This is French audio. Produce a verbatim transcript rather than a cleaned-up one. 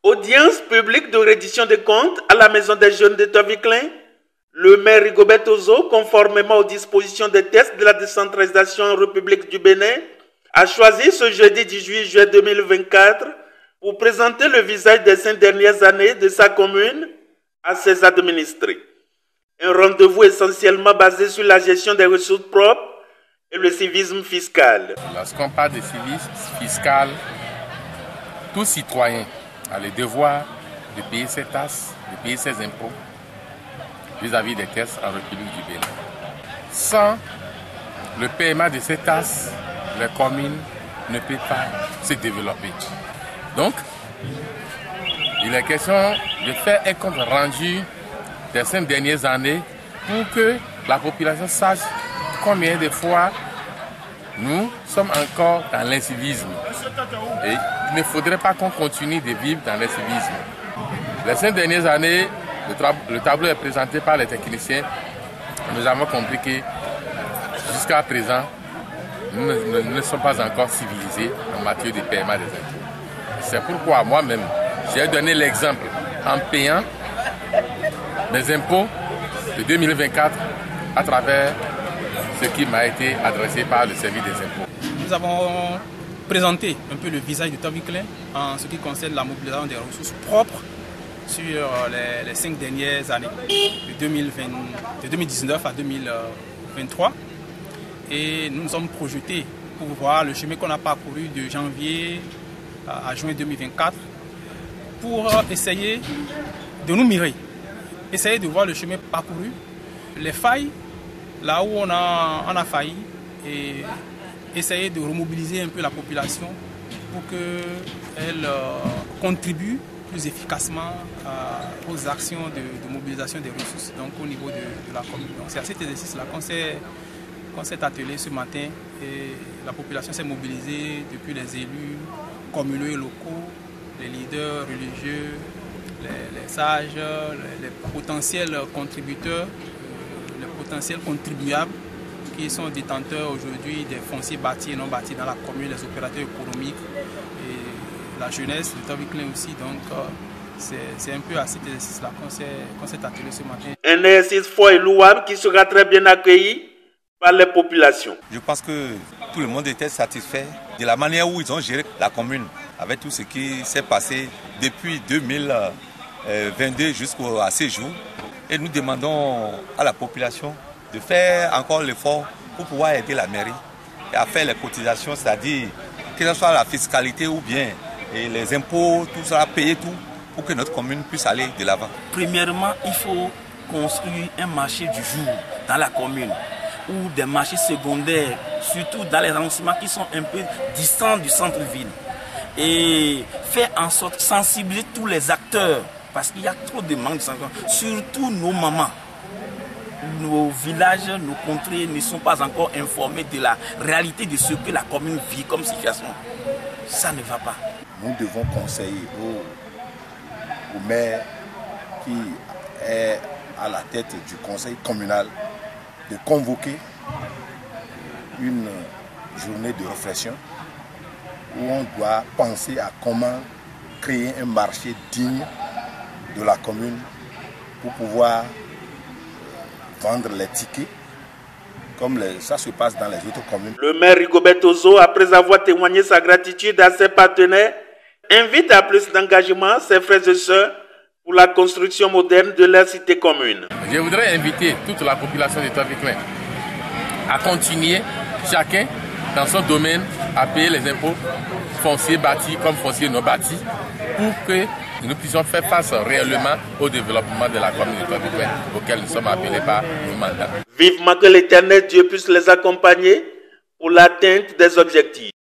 Audience publique de reddition des comptes à la Maison des Jeunes de Toviklen. Le maire Rigobert Ozo, conformément aux dispositions des tests de la décentralisation en République du Bénin, a choisi ce jeudi dix-huit juillet deux mille vingt-quatre pour présenter le visage des cinq dernières années de sa commune à ses administrés. Un rendez-vous essentiellement basé sur la gestion des ressources propres et le civisme fiscal. Lorsqu'on parle de civisme fiscal, tout citoyen a le devoir de payer ses taxes, de payer ses impôts vis-à-vis des taxes en République du Bénin. Sans le paiement de ces taxes, les communes ne peuvent pas se développer. Donc, il est question de faire un compte rendu des cinq dernières années pour que la population sache combien de fois nous sommes encore dans l'incivisme. Et il ne faudrait pas qu'on continue de vivre dans l'incivisme. Les cinq dernières années, le, le tableau est présenté par les techniciens. Nous avons compris que jusqu'à présent, nous ne, nous ne sommes pas encore civilisés en matière de paiement des impôts. C'est pourquoi moi-même, j'ai donné l'exemple en payant mes impôts de deux mille vingt-quatre à travers ce qui m'a été adressé par le service des impôts. Nous avons présenté un peu le visage de Toviklen en ce qui concerne la mobilisation des ressources propres sur les, les cinq dernières années, de, deux mille vingt, de deux mille dix-neuf à deux mille vingt-trois. Et nous nous sommes projetés pour voir le chemin qu'on a parcouru de janvier à juin deux mille vingt-quatre pour essayer de nous mirer, essayer de voir le chemin parcouru, les failles, là où on a, on a failli, et essayer de remobiliser un peu la population pour qu'elle euh, contribue plus efficacement euh, aux actions de, de mobilisation des ressources donc, au niveau de, de la commune. C'est à cet exercice-là qu'on s'est qu'on s'est attelé ce matin et la population s'est mobilisée depuis les élus communaux et locaux, les leaders religieux, les, les sages, les, les potentiels contributeurs, euh, les potentiels contribuables qui sont détenteurs aujourd'hui des fonciers bâtis et non bâtis dans la commune, les opérateurs économiques et la jeunesse de Toviklen aussi. Donc euh, c'est un peu à cet exercice-là qu'on s'est qu'on s'est attelé ce matin. Un exercice fort et louable qui sera très bien accueilli par les populations. Je pense que tout le monde était satisfait de la manière où ils ont géré la commune, avec tout ce qui s'est passé depuis deux mille vingt-deux jusqu'à ce jour. Et nous demandons à la population de faire encore l'effort pour pouvoir aider la mairie et à faire les cotisations, c'est-à-dire que ce soit la fiscalité ou bien et les impôts, tout ça, payer tout pour que notre commune puisse aller de l'avant. Premièrement, il faut construire un marché du jour dans la commune, ou des marchés secondaires, surtout dans les arrondissements qui sont un peu distants du centre-ville. Et faire en sorte de sensibiliser tous les acteurs, parce qu'il y a trop de manque de sensibilisation, surtout nos mamans. Nos villages, nos contrées ne sont pas encore informés de la réalité de ce que la commune vit comme situation. Ça ne va pas. Nous devons conseiller au, au maire qui est à la tête du conseil communal de convoquer une journée de réflexion où on doit penser à comment créer un marché digne de la commune pour pouvoir vendre les tickets comme les, ça se passe dans les autres communes. Le maire Rigobert Ozo, après avoir témoigné sa gratitude à ses partenaires, invite à plus d'engagement ses frères et sœurs pour la construction moderne de la cité commune. Je voudrais inviter toute la population de Toviklen à continuer, chacun dans son domaine, à payer les impôts fonciers bâtis comme fonciers non bâtis pour que nous puissions faire face réellement au développement de la commune de Toviklen auquel nous sommes appelés par nos mandats. Vivement que l'Éternel Dieu puisse les accompagner pour l'atteinte des objectifs.